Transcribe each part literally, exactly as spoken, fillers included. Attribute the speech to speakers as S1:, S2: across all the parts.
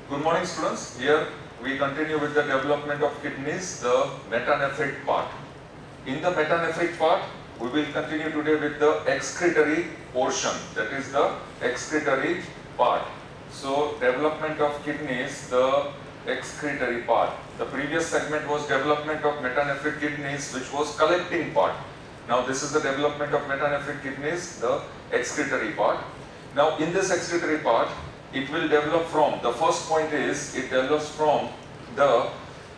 S1: Good morning, students. Here we continue with the development of kidneys, the metanephric part. In the metanephric part, we will continue today with the excretory portion, that is the excretory part. So, development of kidneys, the excretory part. The previous segment was development of metanephric kidneys, which was collecting part. Now, this is the development of metanephric kidneys, the excretory part. Now, in this excretory part, it will develop from, the first point is, it develops from the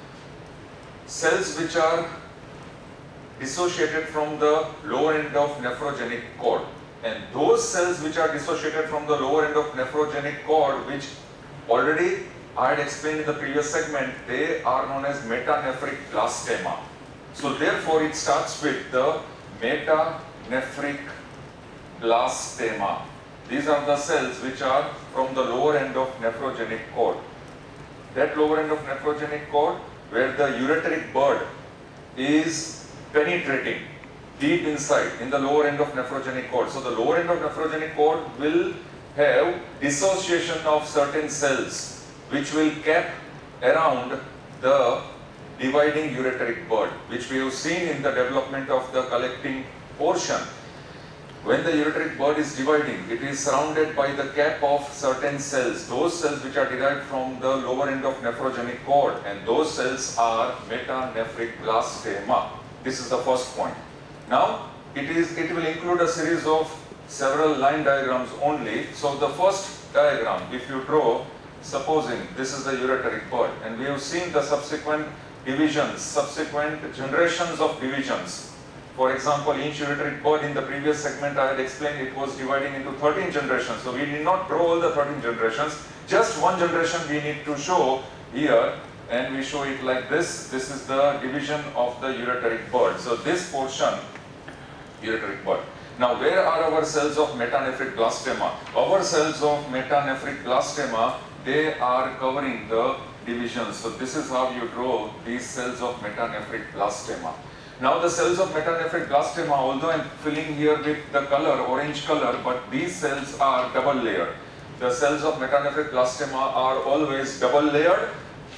S1: cells which are dissociated from the lower end of nephrogenic cord. And those cells which are dissociated from the lower end of nephrogenic cord, which already I had explained in the previous segment, they are known as metanephric blastema. So therefore it starts with the metanephric blastema. These are the cells which are from the lower end of nephrogenic cord. That lower end of nephrogenic cord where the ureteric bud is penetrating deep inside in the lower end of nephrogenic cord. So the lower end of nephrogenic cord will have dissociation of certain cells which will cap around the dividing ureteric bud, which we have seen in the development of the collecting portion. When the ureteric bud is dividing, it is surrounded by the cap of certain cells, those cells which are derived from the lower end of nephrogenic cord, and those cells are metanephric blastema. This is the first point. Now, it is it will include a series of several line diagrams only. So the first diagram, if you draw, supposing this is the ureteric bud, and we have seen the subsequent divisions, subsequent generations of divisions. For example, each ureteric bud in the previous segment I had explained it was dividing into thirteen generations. So we need not draw all the thirteen generations, just one generation we need to show here, and we show it like this. This is the division of the ureteric bud. So this portion, ureteric bud. Now where are our cells of metanephric blastema? Our cells of metanephric blastema, they are covering the divisions. So this is how you draw these cells of metanephric blastema. Now the cells of metanephric blastema, although I am filling here with the color, orange color, but these cells are double layered. The cells of metanephric blastema are always double layered.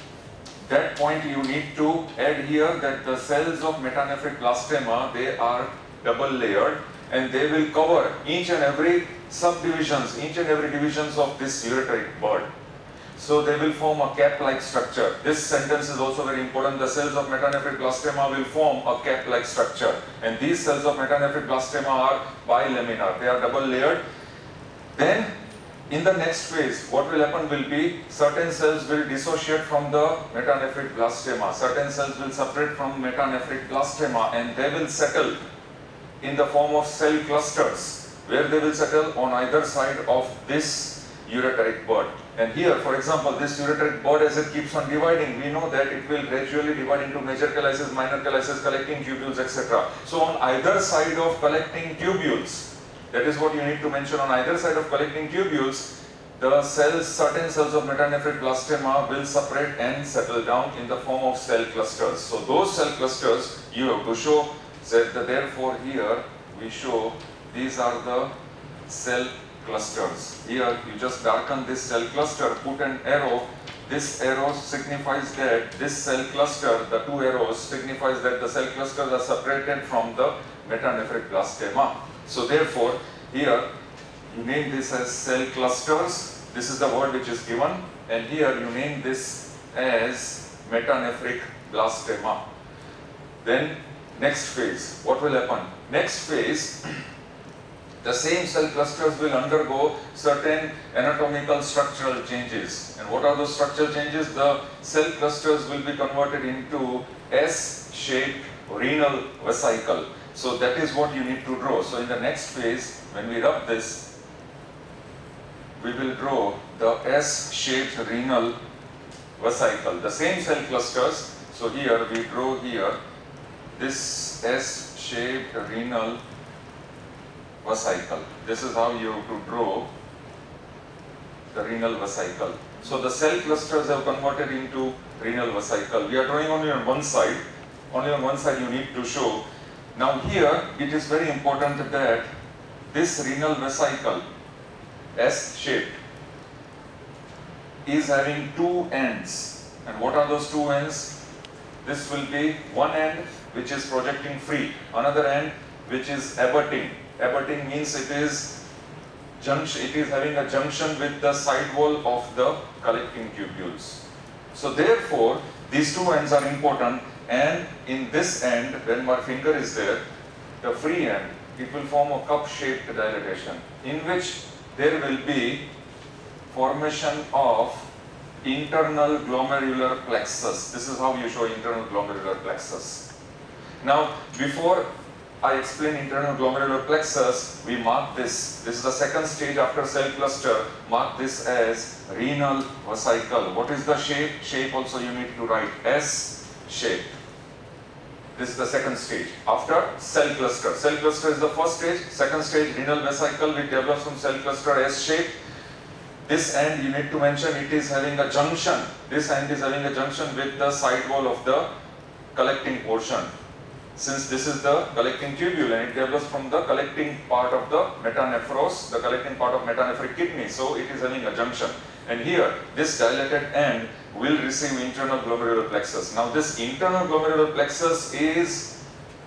S1: That point you need to add here, that the cells of metanephric blastema, they are double layered, and they will cover each and every subdivisions, each and every divisions of this ureteric bud. So they will form a cap-like structure. This sentence is also very important. The cells of metanephric blastema will form a cap-like structure. And these cells of metanephric blastema are bilaminar. They are double layered. Then in the next phase, what will happen will be certain cells will dissociate from the metanephric blastema. Certain cells will separate from metanephric blastema, and they will settle in the form of cell clusters, where they will settle on either side of this ureteric bud. And here, for example, this ureteric bud, as it keeps on dividing, we know that it will gradually divide into major calyces, minor calyces, collecting tubules, et cetera. So on either side of collecting tubules, that is what you need to mention, on either side of collecting tubules, the cells, certain cells of metanephric blastema will separate and settle down in the form of cell clusters. So those cell clusters you have to show, that therefore here we show these are the cell clusters. Here you just darken this cell cluster, put an arrow. This arrow signifies that this cell cluster, the two arrows signifies that the cell clusters are separated from the metanephric blastema. So therefore here you name this as cell clusters. This is the word which is given, and here you name this as metanephric blastema. Then next phase, what will happen? Next phase, the same cell clusters will undergo certain anatomical structural changes. And what are those structural changes? The cell clusters will be converted into S-shaped renal vesicle. So that is what you need to draw. So in the next phase, when we rub this, we will draw the S-shaped renal vesicle. The same cell clusters. So here we draw here this S-shaped renal vesicle. This is how you have to draw the renal vesicle. So the cell clusters have converted into renal vesicle. We are drawing only on one side. Only on one side you need to show. Now here it is very important that this renal vesicle S-shaped is having two ends. And what are those two ends? This will be one end which is projecting free, another end which is abutting. Abutting means it is junction, it is having a junction with the side wall of the collecting tubules. So therefore, these two ends are important, and in this end, when my finger is there, the free end, it will form a cup-shaped dilatation in which there will be formation of internal glomerular plexus. This is how you show internal glomerular plexus. Now, before I explain internal glomerular plexus, we mark this. This is the second stage after cell cluster. Mark this as renal vesicle. What is the shape? Shape also you need to write S shape. This is the second stage after cell cluster. Cell cluster is the first stage. Second stage, renal vesicle, which develops from cell cluster S shape. This end you need to mention it is having a junction. This end is having a junction with the side wall of the collecting portion. Since this is the collecting tubule and it develops from the collecting part of the metanephros, the collecting part of metanephric kidney, so it is having a junction. And here, this dilated end will receive internal glomerular plexus. Now this internal glomerular plexus is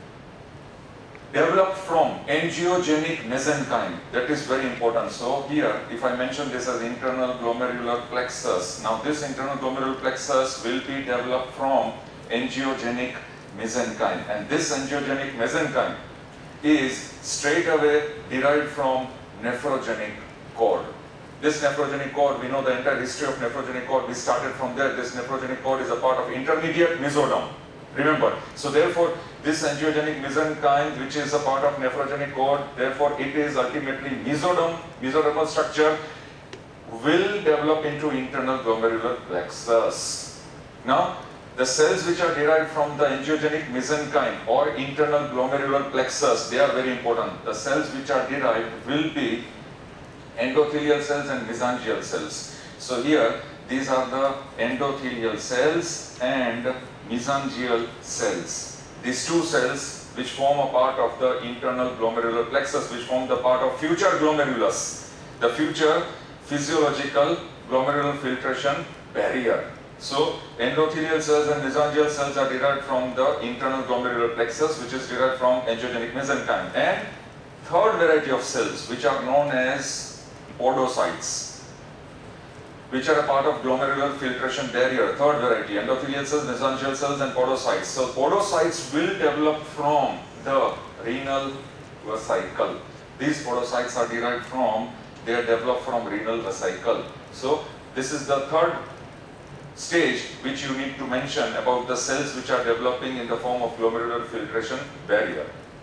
S1: developed from angiogenic mesenchyme. That is very important. So here, if I mention this as internal glomerular plexus, now this internal glomerular plexus will be developed from angiogenic mesenchyme, and this angiogenic mesenchyme is straight away derived from nephrogenic cord. This nephrogenic cord, we know the entire history of nephrogenic cord, we started from there. This nephrogenic cord is a part of intermediate mesoderm, remember. So therefore, this angiogenic mesenchyme, which is a part of nephrogenic cord, therefore it is ultimately mesoderm, mesodermal structure, will develop into internal glomerular plexus. Now, the cells which are derived from the angiogenic mesenchyme or internal glomerular plexus, they are very important. The cells which are derived will be endothelial cells and mesangial cells. So here, these are the endothelial cells and mesangial cells. These two cells which form a part of the internal glomerular plexus, which form the part of future glomerulus, the future physiological glomerular filtration barrier. So, endothelial cells and mesangial cells are derived from the internal glomerular plexus, which is derived from angiogenic mesenchyme. And third variety of cells, which are known as podocytes, which are a part of glomerular filtration barrier. Third variety, endothelial cells, mesangial cells and podocytes. So, podocytes will develop from the renal vesicle. These podocytes are derived from, they are developed from renal vesicle. So, this is the third stage which you need to mention about the cells which are developing in the form of glomerular filtration barrier.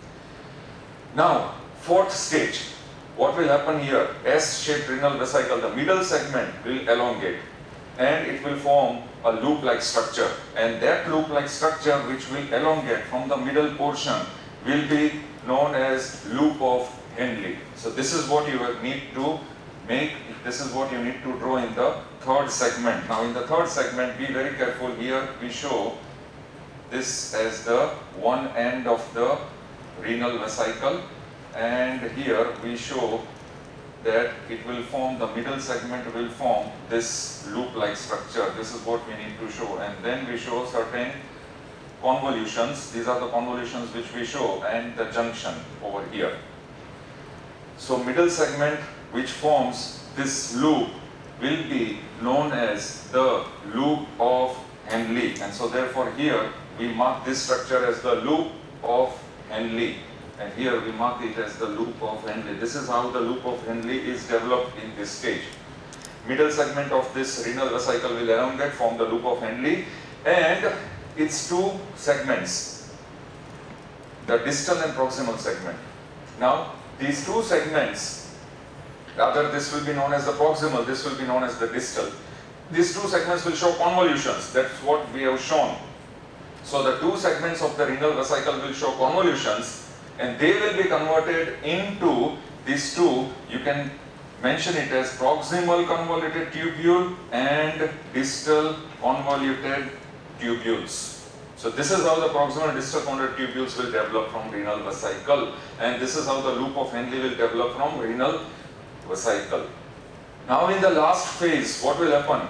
S1: Now, fourth stage, what will happen here? S-shaped renal vesicle, the middle segment will elongate and it will form a loop-like structure, and that loop-like structure which will elongate from the middle portion will be known as loop of Henle. So this is what you need to make, this is what you need to draw in the third segment. Now in the third segment, be very careful. Here we show this as the one end of the renal vesicle, and here we show that it will form, the middle segment will form this loop-like structure. This is what we need to show, and then we show certain convolutions. These are the convolutions which we show, and the junction over here. So middle segment which forms this loop will be known as the loop of Henle, and so therefore here we mark this structure as the loop of Henle, and here we mark it as the loop of Henle. This is how the loop of Henle is developed in this stage. Middle segment of this renal vesicle will elongate, form the loop of Henle, and its two segments, the distal and proximal segment. Now these two segments, rather this will be known as the proximal, this will be known as the distal. These two segments will show convolutions, that's what we have shown. So the two segments of the renal vesicle will show convolutions, and they will be converted into these two, you can mention it as proximal convoluted tubule and distal convoluted tubules. So this is how the proximal and distal convoluted tubules will develop from renal vesicle, and this is how the loop of Henle will develop from renal vesicle. Now in the last phase, what will happen?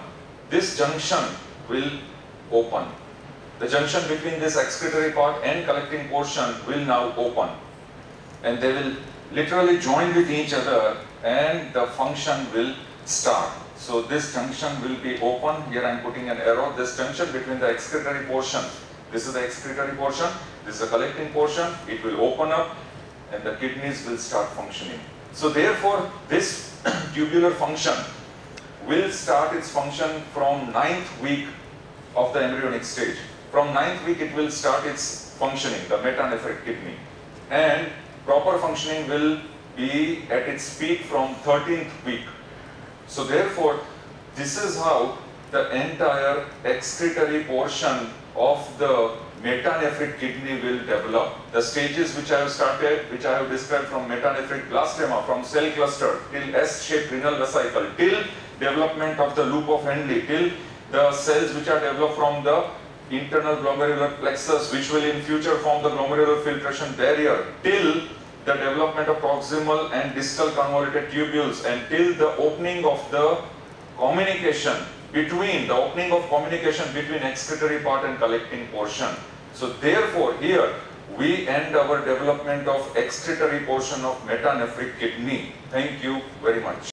S1: this junction will open. The junction between this excretory part and collecting portion will now open, and they will literally join with each other and the function will start. So this junction will be open. Here I am putting an arrow. This junction between the excretory portion, this is the excretory portion, this is the collecting portion, it will open up and the kidneys will start functioning. So therefore this tubular function will start its function from ninth week of the embryonic stage. From ninth week it will start its functioning, the metanephric kidney, and proper functioning will be at its peak from thirteenth week. So therefore this is how the entire excretory portion of the metanephric kidney will develop. The stages which I have started, which I have described from metanephric blastema, from cell cluster till S-shaped renal vesicle, till development of the loop of Henle, till the cells which are developed from the internal glomerular plexus, which will in future form the glomerular filtration barrier, till the development of proximal and distal convoluted tubules, and till the opening of the communication between, the opening of communication between excretory part and collecting portion. So therefore here we end our development of excretory portion of metanephric kidney. Thank you very much.